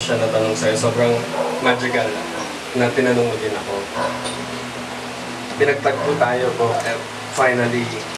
siya na tanong sa'yo. Sobrang magical na tinanong mo din ako. Pinagtagpo tayo po. Finally,